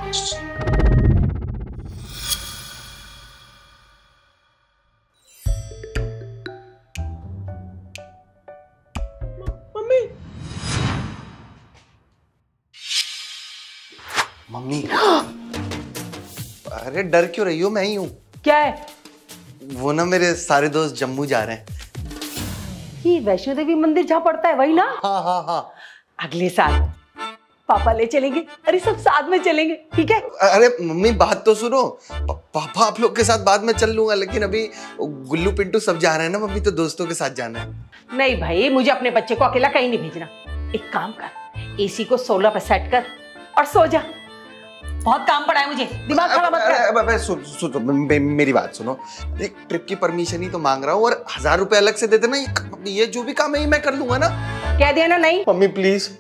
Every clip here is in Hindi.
मम्मी मम्मी अरे डर क्यों रही हो? मैं ही हूँ। क्या है? वो ना मेरे सारे दोस्त जम्मू जा रहे हैं। ये वैष्णो देवी मंदिर जहाँ पड़ता है वही ना? हाँ हाँ हाँ। अगले साल पापा ले चलेंगे। अरे सब साथ में चलेंगे, ठीक है? अरे मम्मी बात तो सुनो। पापा आप लोग के साथ बाद में चल लूंगा, लेकिन अभी गुल्लू पिंटू सब जा रहे हैं ना मम्मी, तो दोस्तों के साथ जाना है। नहीं भाई, मुझे अपने बच्चे को अकेला कहीं नहीं भेजना। एक काम कर, एसी को 16 पर सेट कर और सो जा। बहुत काम पड़ा है मुझे, दिमाग खराब मत कर। सुनो मेरी बात सुनो। एक ट्रिप की परमिशन ही तो मांग रहा हूँ, और 1000 रुपए अलग से दे देना। ये जो भी काम है मैं कर लूंगा ना। कह दिया ना नहीं? Mummy please.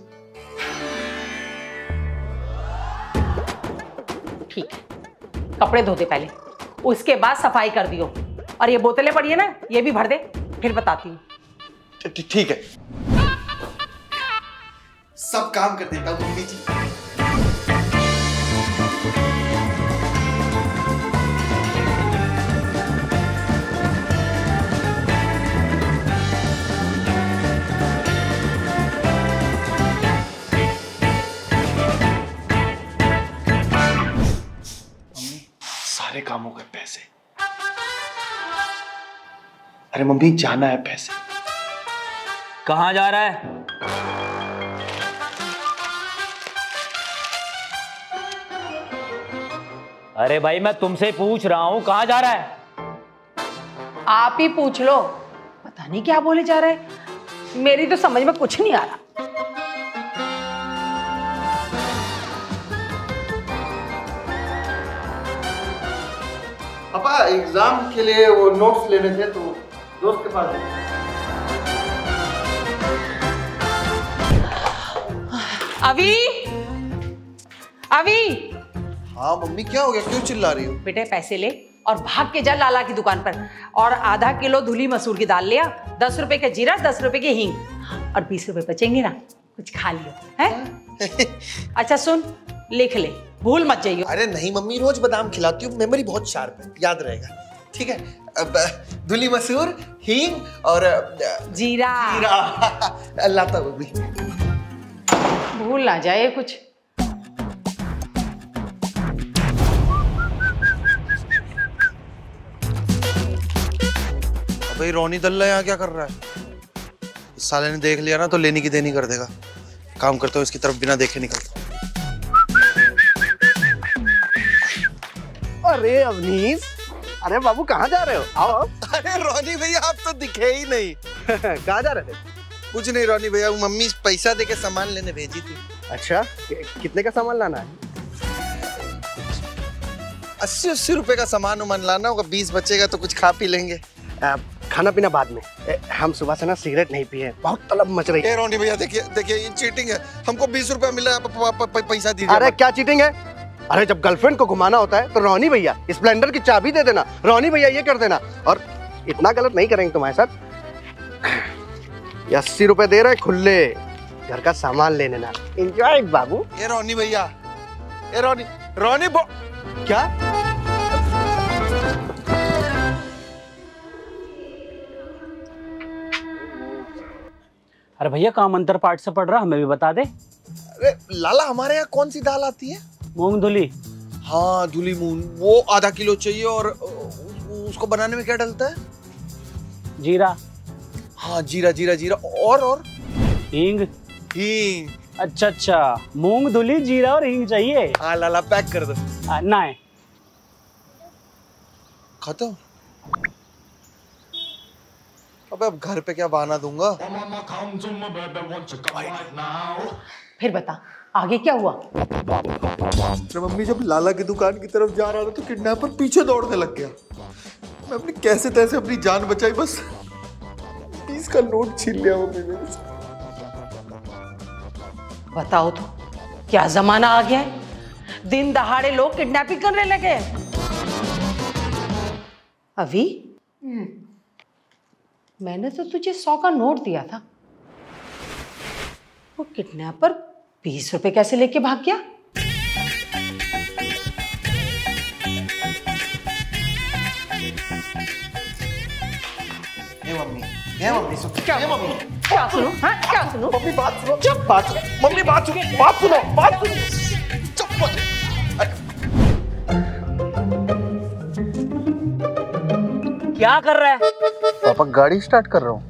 ठीक है, कपड़े धो दे पहले, उसके बाद सफाई कर दियो। और ये बोतलें पड़ी है ना, ये भी भर दे, फिर बताती हूँ। ठीक है, सब काम कर देता हूँ मम्मी जी। सारे कामों के पैसे। अरे मम्मी जाना है पैसे। कहाँ जा रहा है? अरे भाई मैं तुमसे पूछ रहा हूँ, कहाँ जा रहा है? आप ही पूछ लो, पता नहीं क्या बोले जा रहे हैं। मेरी तो समझ में कुछ नहीं आ रहा। पापा एग्जाम के लिए वो नोट्स लेने थे, तो दोस्त के पास। अभी अभी। हाँ मम्मी क्या हो गया, क्यों चिल्ला रही हो? बेटे पैसे ले और भाग के जा लाला की दुकान पर, और आधा किलो धुली मसूर की दाल ले आ, 10 रुपए का जीरा, 10 रुपए की हींग, और 20 रुपए बचेंगे ना, कुछ खा लियो है? अच्छा सुन, लिख ले, भूल मत जाइयो। अरे नहीं मम्मी, रोज बादाम खिलाती हूँ, मेमोरी बहुत शार्प है, याद रहेगा। ठीक है, अब धुली मसूर, हींग और जीरा। जीरा लाता हूँ मम्मी। भूल ना जाए कुछ। भाई रोनी दल्ला यहाँ क्या कर रहा है? इस साले ने देख लिया ना तो लेनी की देनी कर देगा। काम करता हूँ इसकी तरफ बिना देखे निकलता। अरे अवनीश, अरे बाबू कहाँ जा रहे हो? आओ। अरे रोनी भैया आप तो दिखे ही नहीं। कहाँ जा रहे थे? कुछ नहीं रोनी भैया, मम्मी पैसा देके सामान लेने भेजी थी। अच्छा, कितने का सामान लाना है? 80-80 रुपए का सामान उमान लाना होगा, 20 बचेगा तो कुछ खा पी लेंगे। खाना पीना बाद में। हम सुबह से ना सिगरेट नहीं पिए, बहुत तलब मच रही है। रोनी भैया देखिए देखिए, ये चीटिंग है। हमको 20 रुपए मिला है, पैसा दीजिए। अरे क्या चीटिंग है? अरे जब गर्लफ्रेंड को घुमाना होता है तो रोनी भैया स्प्लेंडर की चाबी दे देना, रोनी भैया ये कर देना, और इतना गलत नहीं करेंगे तुम्हारे साथ। 80 रुपए दे रहे खुले, घर का सामान ले लेना। एंजॉय बाबू। ये रोनी भैया, ये रोनी क्या? अरे भैया काम अंतर पाठ से पढ़ रहा, हमें भी बता दे। अरे लाला हमारे यहाँ कौन सी दाल आती है? मूंग धुली। हाँ धुली मूंग, वो आधा किलो चाहिए। और उसको बनाने में क्या डलता है? जीरा। हाँ जीरा जीरा जीरा। और हींग। हींग। अच्छा, मूंग धुली, जीरा और हींग चाहिए। हाँ लाला पैक कर दो। ना है खत्म। अबे अब घर पे क्या बहाना दूंगा? फिर बता आगे क्या हुआ? जब मम्मी जब लाला की दुकान की तरफ जा रहा था तो किडनैपर पीछे दौड़ने लग गया। मैं अपनी कैसे तैसे अपनी जान बचाई, बस 20 का नोट छीन लिया मम्मी ने। बताओ तो क्या जमाना आ गया है, दिन दहाड़े लोग किडनैपिंग करने लगे। अभी मैंने तो तुझे 100 का नोट दिया था, वो किडनैपर 20 रुपए कैसे लेके भाग गया? ये मम्मी सुन, ये मम्मी क्या सुनो? हाँ क्या सुनो? मम्मी बात सुनो, चुप बात सुनो, मम्मी बात सुनो, चुप मत। क्या कर रहा है? पापा गाड़ी स्टार्ट कर रहा हूँ।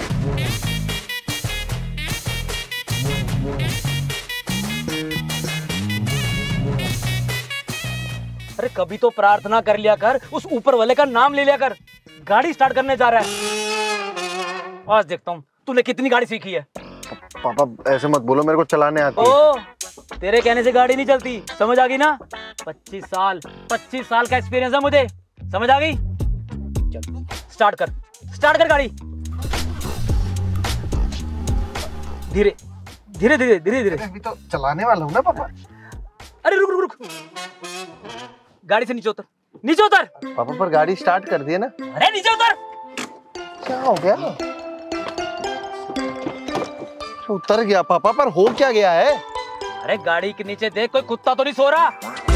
अरे कभी तो प्रार्थना कर लिया कर, उस ऊपर वाले का नाम ले लिया कर। गाड़ी स्टार्ट करने जा रहा है। आज देखता हूँ तूने कितनी गाड़ी सीखी है। पापा ऐसे मत बोलो, मेरे को चलाने आती है। ओ, तेरे कहने से गाड़ी नहीं चलती, समझ आ गई ना? 25 साल का एक्सपीरियंस है मुझे, समझ आ गई? चल स्टार्ट कर गाड़ी। धीरे धीरे। अभी तो चलाने वाला हूँ ना पापा। अरे रुक, गाड़ी से नीचे उतर। पापा पर गाड़ी स्टार्ट कर दिए ना। अरे नीचे उतर। क्या हो गया? उतर गया पापा, पर हो क्या गया है? अरे गाड़ी के नीचे देख, कोई कुत्ता तो नहीं सो रहा?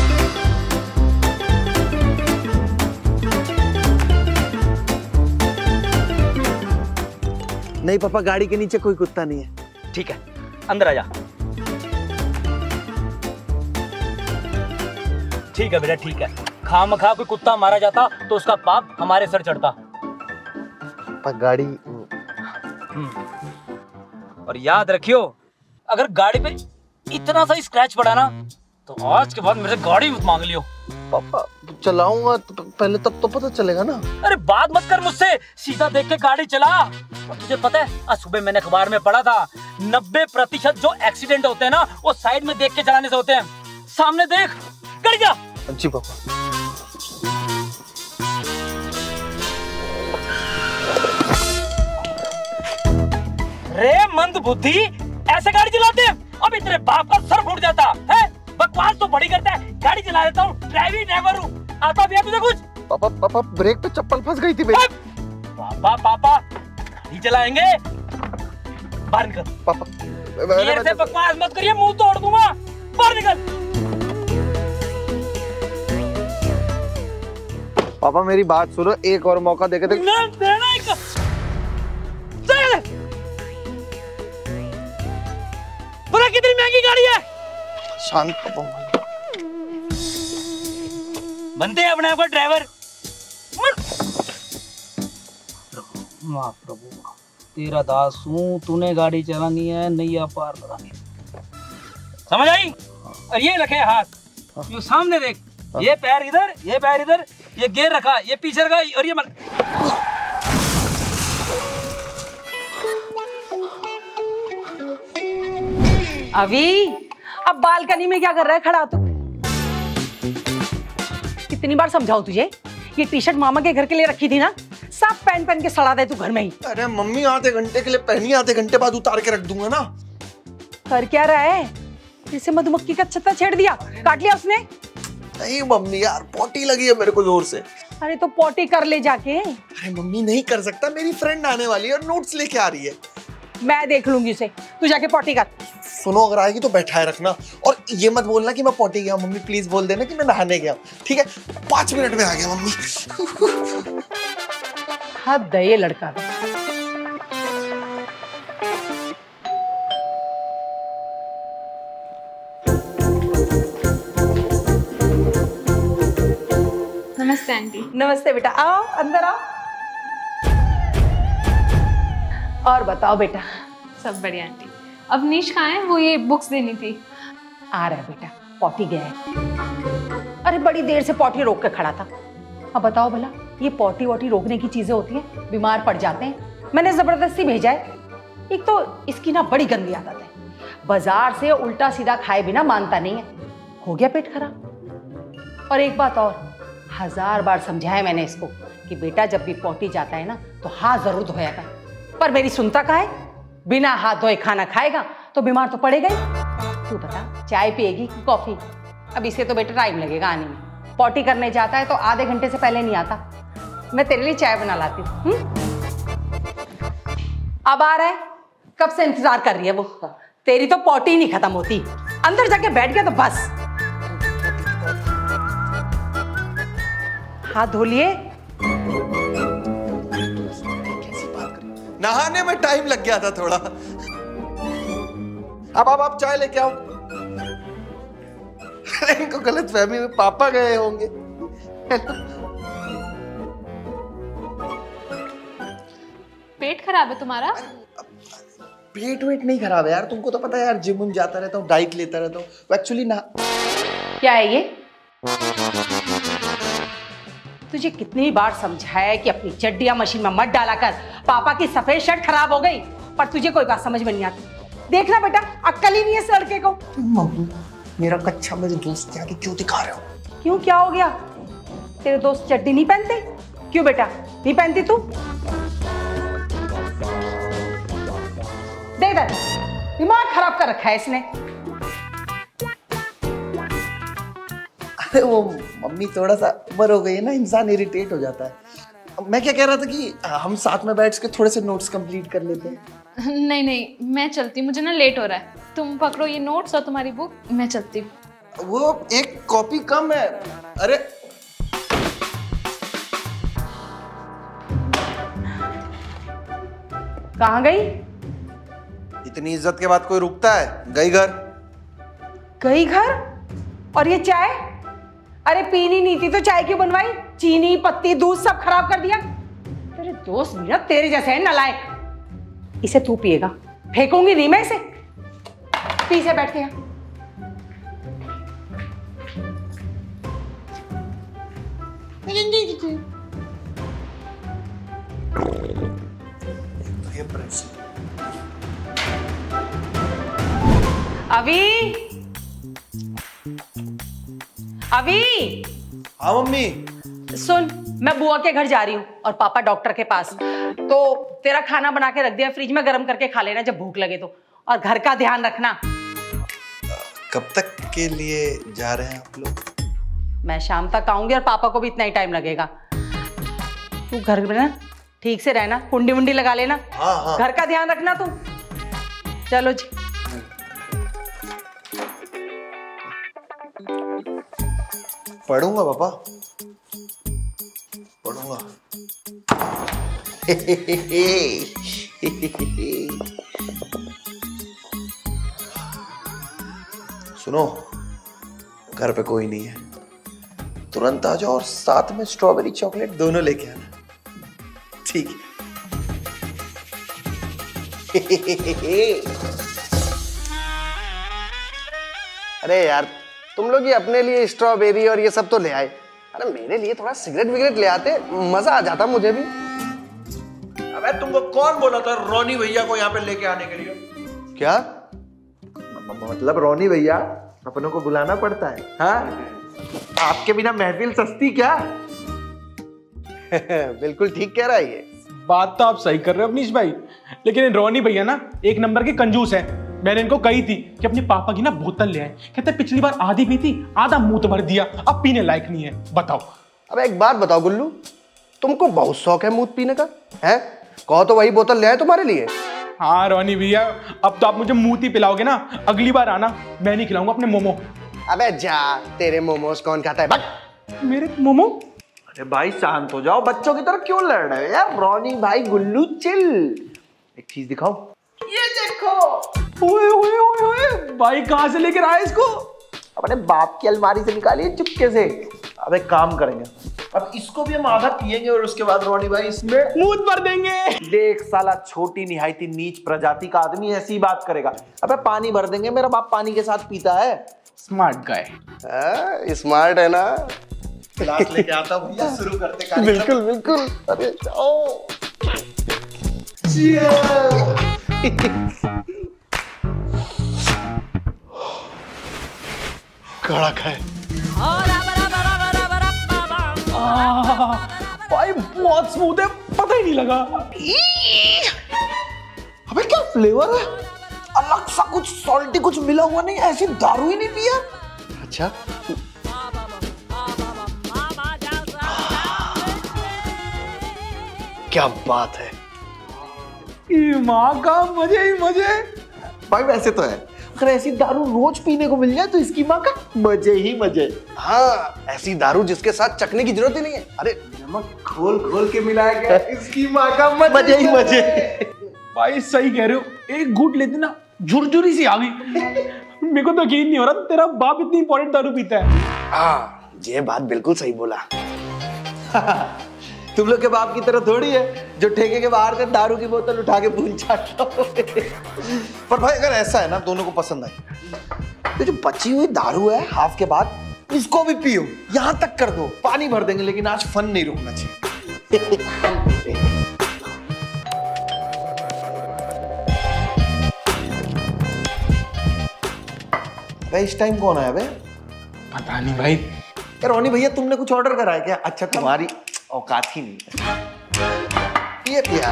नहीं पापा, गाड़ी के नीचे कोई कुत्ता नहीं है। ठीक है, अंदर आ जा। ठीक है बेटा, ठीक है। खामखा कोई कुत्ता मारा जाता तो उसका पाप हमारे सर चढ़ता। पर गाड़ी और याद रखियो, अगर गाड़ी पे इतना सा स्क्रैच पड़ा ना तो आज के बाद मेरे से गाड़ी मत मांग लियो। पापा चलाऊंगा तो पहले तब तो पता चलेगा ना। अरे बात मत कर मुझसे, सीधा देख के गाड़ी चला। और तुझे पता है, आज सुबह मैंने अखबार में पढ़ा था 90% जो एक्सीडेंट होते हैं ना वो साइड में देख के चलाने से होते हैं। सामने देख, गाड़ी जा। जी पापा। रे मंद बुद्धि, ऐसे गाड़ी चलाते हैं? अभी तेरे बाप का सर फूट जाता है। बकवास तो बड़ी करता है। गाड़ी चला लेता हूँ, ड्राइवर हूँ। आता भी है तुझे कुछ? पापा ब्रेक पे चप्पल फंस गई थी मेरी। पापा गाड़ी चलाएंगे? बाहर निकल। पापा देर से बकवास मत करिए, मुंह तोड़ दूंगा। बाहर निकल। पापा मेरी बात सुनो, एक और मौका देके देख। देना एक। बोला कितनी महंगी गाड़ी है? शांत पापा। बनते हैं अपने आप का ड्राइवर। प्रभु तेरा दास हूँ, तूने गाड़ी चलानी है, नैया पार लगानी है। समझ आई? और ये रखे हाथ, ये सामने देख, ये पैर इधर, ये पैर इधर, ये गियर रखा, ये पीछे रखा, और ये अभी अब बालकनी में क्या कर रहा है खड़ा? तू कितनी बार समझाऊं तुझे? ये टी शर्ट मामा के घर के लिए रखी थी ना, सब पहन के सड़ा दे तू घर में ही। अरे मम्मी आधे घंटे के लिए पहनी, आधे घंटे बाद उतार के रख दूंगा ना। कर क्या रहा है? जैसे मधुमक्खी का छत्ता छेड़ दिया, काट लिया उसने। नहीं मम्मी यार, पोटी लगी है मेरे को जोर से। अरे तो पोटी कर ले जाके। अरे मम्मी नहीं कर सकता, मेरी फ्रेंड आने वाली है और नोट्स लेके आ रही है। मैं देख लूंगी उसे, तू जाके पोटी कर। सुनो, अगर आएगी तो बैठाए रखना, और ये मत बोलना कि मैं पोटी गया। मम्मी प्लीज बोल देना कि मैं नहाने गया, ठीक है? 5 मिनट में आ गया मम्मी। हद है ये लड़का। नमस्ते आंटी। नमस्ते बेटा, आओ अंदर आओ। और बताओ बेटा। सब बढ़िया आंटी। अवनीश कहाँ है? वो ये बुक्स देनी थी। आ रहा है बेटा, पॉटी गया है। अरे बड़ी देर से पॉटी रोक के खड़ा था। अब बताओ भला, ये पॉटी वॉटी रोकने की चीजें होती हैं? बीमार पड़ जाते हैं। मैंने जबरदस्ती भेजा है। एक तो इसकी ना बड़ी गंदी आदत है, बाजार से उल्टा सीधा खाए बिना मानता नहीं है। हो गया पेट खराब। और एक बात और, 1000 बार समझाया मैंने इसको कि बेटा जब भी पॉटी जाता है ना तो हाथ जरूर धोया कर, पर मेरी सुनता कहाँ है? बिना हाथ धोए खाना खाएगा तो बीमार तो पड़ेगा ही। तू बता, चाय पिएगी कि कॉफी? अब इसे तो बेटा टाइम लगेगा आने में। पॉटी करने जाता है तो आधे घंटे से पहले नहीं आता। मैं तेरे लिए चाय बना लाती हूँ। अब आ रहा है, कब से इंतजार कर रही है वो। तेरी तो पॉटी ही नहीं खत्म होती। अंदर जाके बैठ गया तो बस। हाथ धो लिए? नहाने में टाइम लग गया था थोड़ा। अब आप चाय लेके आओ। इनको गलत फहमी में पापा गए होंगे। पेट खराब है तुम्हारा? पेट वेट नहीं खराब है यार, तुमको तो पता है यार, जिम जाता रहता हूँ, डाइट लेता रहता हूँ। वो एक्चुअली ना, क्या है ये? तुझे कितनी बार समझाया है कि अपनी चड्डियां मशीन में मत डाला कर, पापा की सफेद शर्ट खराब हो गई, पर तुझे कोई बात समझ में नहीं आती। देखना बेटा, अक्ल ही नहीं है इस लड़के को। मम्मी, मेरा कच्चा मेरे दोस्त के आगे क्यों दिखा रहे हो? क्यों, क्या हो गया? तेरे दोस्त चड्डी नहीं पहनते? क्यों बेटा, नहीं पहनती तू? दे इधर, दिमाग खराब कर रखा है इसने। अरे वो मम्मी, थोड़ा सा उम्र हो गई है ना, इंसान इरिटेट हो जाता है। मैं क्या कह रहा था कि हम साथ में बैठ के थोड़े से नोट्स कंप्लीट कर लेते हैं। नहीं नहीं, मैं चलती हूँ, मुझे ना लेट हो रहा है। तुम पकड़ो ये नोट्स और तुम्हारी बुक, मैं चलती हूँ। वो एक कॉपी कम है। अरे कहाँ गई? इतनी इज्जत के बाद कोई रुकता है? गई घर। गई घर? और ये चाय? अरे पीनी नहीं थी तो चाय क्यों बनवाई? चीनी, पत्ती, दूध सब खराब कर दिया। तेरे दोस्त भी ना तेरे जैसे है नालायक। इसे तू पिएगा, फेंकूंगी नहीं मैं इसे। पी से बैठ के यहाँ। अभी अभी हाँ मम्मी। सुन, मैं बुआ के घर जा रही हूँ और पापा डॉक्टर के पास, तो तेरा खाना बना के रख दिया फ्रिज में, गर्म करके खा लेना जब भूख लगे तो। और घर का ध्यान रखना। कब तक के लिए जा रहे हैं आप लोग? मैं शाम तक आऊंगी और पापा को भी इतना ही टाइम लगेगा। तू घर में ना ठीक से रहना, कुंडी वुंडी लगा लेना। हाँ हाँ। घर का ध्यान रखना तू। चलो जी। पढ़ूंगा पापा, पढ़ूंगा। सुनो, घर पे कोई नहीं है, तुरंत आ जाओ और साथ में स्ट्रॉबेरी चॉकलेट दोनों लेके आना, ठीक है? अरे यार, तुम लोग ये अपने लिए स्ट्रॉबेरी और ये सब तो ले आए, अरे मेरे लिए थोड़ा सिगरेट विगरेट ले आते, मजा आ जाता मुझे भी। अबे तुमको कौन बोला था रोनी भैया को यहाँ पे लेके आने के लिए? क्या मतलब रोनी भैया अपनों को बुलाना पड़ता है। हाँ, आपके बिना महफिल सस्ती क्या? बिल्कुल ठीक कह रहा है ये। बात तो आप सही कर रहे हो अवनीश भाई, लेकिन रोनी भैया ना एक नंबर के कंजूस है। मैंने इनको कही थी कि अपने पापा की ना बोतल ले आए, कहते पिछली बार आधी पी थी, आधा मुंह तो भर दिया, अब पीने लायक नहीं है। बताओ। अब एक बात बताओ गुल्लू, तुमको बहुत शौक है मूत पीने का, है? कहो तो वही बोतल ले आए तुम्हारे लिए। हाँ रोनी भैया, अब तो आप मुझे मुंह ही पिलाओगे ना, अगली बार आना, मैं नहीं खिलाऊंगा अपने मोमो। अबे जा, तेरे मोमोज कौन खाता है? बक। मेरे मोमो? अरे भाई शांत हो जाओ, बच्चों की तरह क्यों लड़ रहे हो यार? रोनी भाई, गुल्लू चिल। एक चीज दिखाओ, ये देखो। ओए ओए ओए ओए, भाई कहाँ से लेकर आए इसको? अपने बाप की अलमारी से निकालिए चुपके से। अब एक काम करेंगे, अब इसको भी हम आधा पिएंगे और उसके बाद रोनी भाई इसमें मुंह भर देंगे। देख साला, छोटी निहायती नीच प्रजाति का आदमी ऐसी ही बात करेगा। अबे पानी भर देंगे, मेरा बाप पानी के साथ पीता है। Smart guy. स्मार्ट है ना? क्लास लेके आता भैया, शुरू करते कार्यक्रम। बिल्कुल बिल्कुल। अरे जाओ। कड़क है भाई, बहुत स्मूथ है, पता ही नहीं लगा। अबे क्या फ्लेवर है? अलग सा कुछ सॉल्टी कुछ मिला हुआ नहीं, ऐसी दारू ही नहीं पिया। अच्छा, क्या बात है। माँ का मजे ही मजे। भाई वैसे तो है, अगर ऐसी दारू रोज पीने को मिल जाए तो इसकी माँ का मजे ही मजे। हाँ, ऐसी दारू जिसके साथ चखने की जरूरत ही नहीं है। अरे नमक खोल खोल के मिलाया गया, इसकी माँ का मजे ही मजे। भाई सही कह रहे हो, एक घूंट लेते ना झुरझुरी सी आ गई। मेरे को तो यकीन नहीं हो रहा तेरा बाप इतनी इंपॉर्टेंट दारू पीता है। हाँ, ये बात बिल्कुल सही बोला। तुम लोग के बाप की तरह थोड़ी है जो ठेके के बाहर से दारू की बोतल उठा के भून चाटता हो। पर भाई अगर ऐसा है ना, दोनों को पसंद आई, तो जो बची हुई दारू है हाफ के बाद इसको भी पियो, यहां तक कर दो, पानी भर देंगे, लेकिन आज फन नहीं रुकना चाहिए। भाई इस टाइम कौन आया बे? पता नहीं भाई। रोनी भैया तुमने कुछ ऑर्डर करा है क्या? अच्छा तुम्हारी औकात ही नहीं है। ये क्या?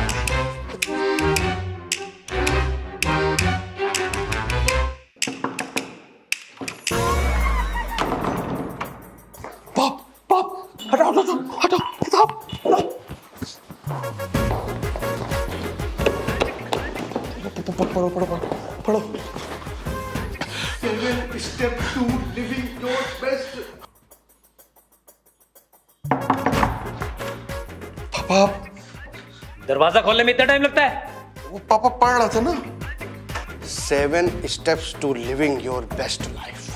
पाप पाप हटाओ हटाओ हटाओ किताब पढ़ो पढ़ो पढ़ो पढ़ो। Step 2 living your best. पापा दरवाजा खोलने में इतना टाइम लगता है? वो पापा पढ़ रहा था ना। 7 steps to living your best life।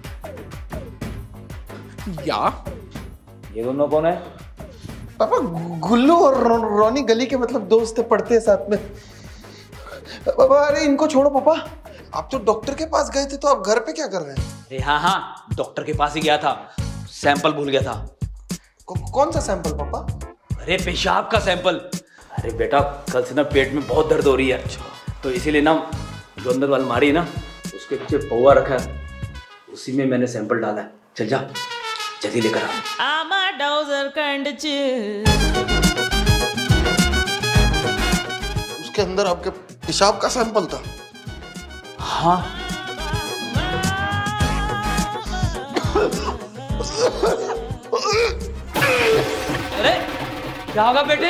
या ये दोनों कौन है? पापा गुल्लू और रोनी गली के मतलब दोस्त थे, पढ़ते हैं साथ में। पापा अरे इनको छोड़ो पापा, आप तो डॉक्टर के पास गए थे, तो आप घर पे क्या कर रहे हैं? अरे हाँ हाँ, डॉक्टर के पास ही गया था, सैंपल भूल गया था। कौन सा सैंपल पापा? अरे पेशाब का सैंपल। अरे बेटा कल से ना पेट में बहुत दर्द हो रही है, तो इसीलिए ना जो अंदर वाली अलमारी है ना उसके पीछे पौवा रखा है, उसी में मैंने सैंपल डाला है। चल जा जल्दी लेकर आ। उसके अंदर आपके पेशाब का सैंपल था? हाँ अरे क्या होगा बेटे?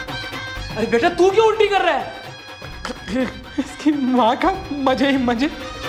अरे बेटा तू क्यों उल्टी कर रहा है? इसकी माँ का मजे ही मजे।